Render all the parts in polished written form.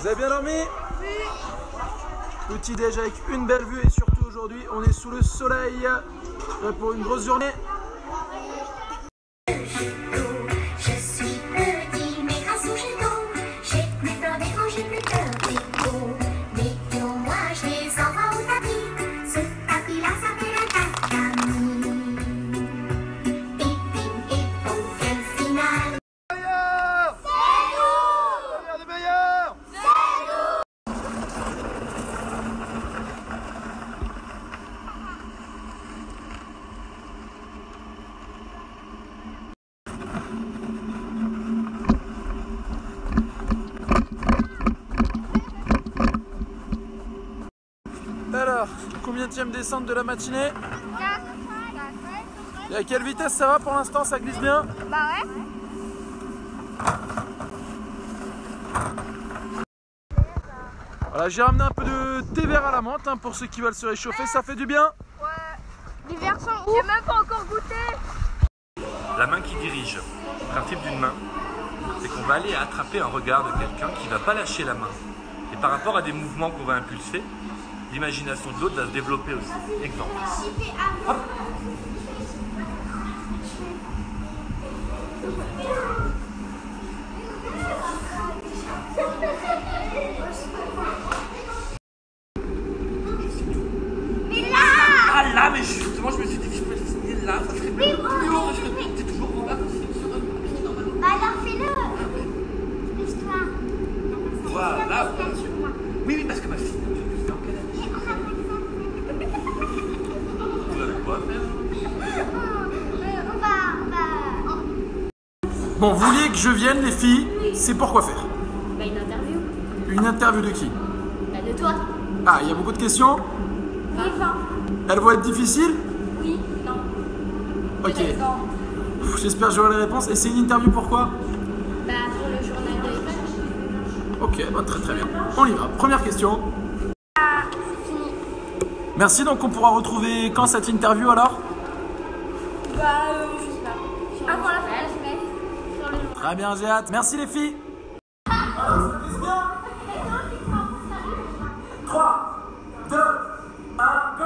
avez bien dormi? Petit déj avec une belle vue et surtout aujourd'hui on est sous le soleil pour une grosse journée. Alors, combienième descente de la matinée? 4. Et à quelle vitesse ça va pour l'instant? Ça glisse bien? Bah ouais. Voilà, j'ai ramené un peu de thé vert à la menthe pour ceux qui veulent se réchauffer, ça fait du bien? Ouais. L'hiver sont où? J'ai même pas encore goûté. La main qui dirige. Le principe d'une main, c'est qu'on va aller attraper un regard de quelqu'un qui ne va pas lâcher la main. Et par rapport à des mouvements qu'on va impulser, l'imagination de l'autre va se développer aussi. Exemple. Hop. Mais là! Ah là, mais justement, je me suis dit que je pouvais signer là, ça serait mieux. Parce que t'es toujours en bas sur un papier normalement. Bah alors fais-le! Pousse-toi. Voilà. Oui, oui, parce que ma fille, tu sais en quelle année? Vous avez quoi à faire? Bon, vous vouliez que je vienne les filles, c'est pour quoi faire? Bah une interview. Une interview de qui? Bah de toi. Ah, il y a beaucoup de questions? Oui, enfin. Elles vont être difficiles? Oui, non. Ok. Peut-être non. J'espère que j'aurai les réponses. Et c'est une interview pourquoi? Bah pour le journal de l'école. Ok, bah très très bien. On y va. Première question. C'est fini. Merci, donc on pourra retrouver quand cette interview alors? Bah je sais pas. Avant la fin de la semaine. Sur le journal. Très bien, j'ai hâte. Merci les filles. 3, 2, 1, go!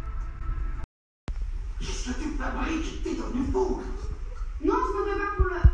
Qu'est-ce que tu fabriques? T'es devenu fou! Non, je m'en vais pas pour le...